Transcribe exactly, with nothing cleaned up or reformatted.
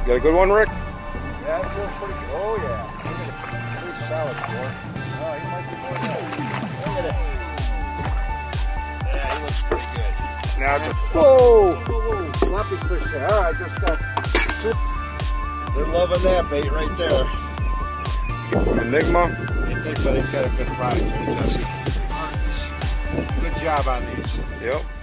Got a good one, Rick? Yeah, that feels pretty good. Oh, yeah. Look at it. Pretty solid, boy. Oh, he might be more than Look at it. Yeah, he looks pretty good. Now it's a... Whoa! Whoa, whoa, floppy fish there. All right, just got two. They're loving that bait right there. Enigma. But he's got a good product, Jesse. Good job on these. Yep.